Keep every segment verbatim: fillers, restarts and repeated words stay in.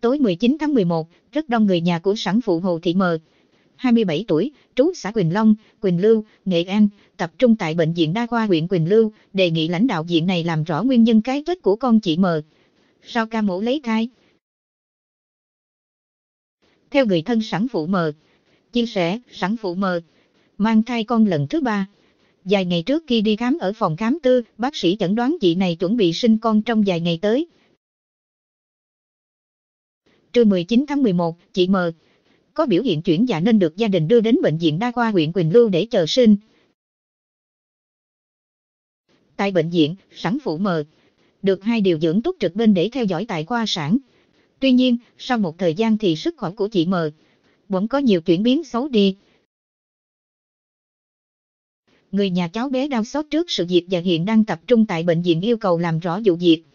Tối mười chín tháng mười một, rất đông người nhà của sản phụ Hồ Thị M, hai mươi bảy tuổi, trú xã Quỳnh Long, Quỳnh Lưu, Nghệ An, tập trung tại Bệnh viện Đa khoa huyện Quỳnh Lưu, đề nghị lãnh đạo viện này làm rõ nguyên nhân cái chết của con chị M. Sau ca mổ lấy thai. Theo người thân sản phụ M, chia sẻ, sản phụ M mang thai con lần thứ ba. Vài ngày trước khi đi khám ở phòng khám tư, bác sĩ chẩn đoán chị này chuẩn bị sinh con trong vài ngày tới. Trưa mười chín tháng mười một, chị M có biểu hiện chuyển dạ nên được gia đình đưa đến Bệnh viện Đa khoa huyện Quỳnh Lưu để chờ sinh. Tại bệnh viện, sản phụ M được hai điều dưỡng túc trực bên để theo dõi tại khoa sản. Tuy nhiên, sau một thời gian thì sức khỏe của chị M bỗng có nhiều chuyển biến xấu đi. Người nhà cháu bé đau xót trước sự việc và hiện đang tập trung tại bệnh viện yêu cầu làm rõ vụ việc.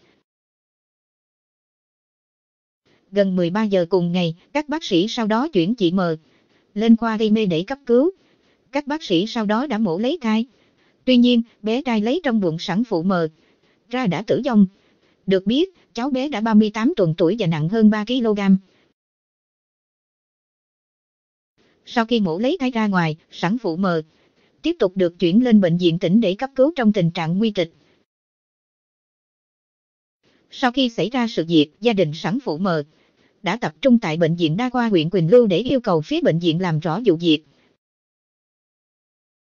Gần mười ba giờ cùng ngày, các bác sĩ sau đó chuyển chị M lên khoa gây mê để cấp cứu. Các bác sĩ sau đó đã mổ lấy thai. Tuy nhiên, bé trai lấy trong bụng sản phụ M ra đã tử vong. Được biết, cháu bé đã ba mươi tám tuần tuổi và nặng hơn ba ki lô gam. Sau khi mổ lấy thai ra ngoài, sản phụ M tiếp tục được chuyển lên bệnh viện tỉnh để cấp cứu trong tình trạng nguy kịch. Sau khi xảy ra sự việc, gia đình sản phụ M đã tập trung tại Bệnh viện Đa khoa huyện Quỳnh Lưu để yêu cầu phía bệnh viện làm rõ vụ việc.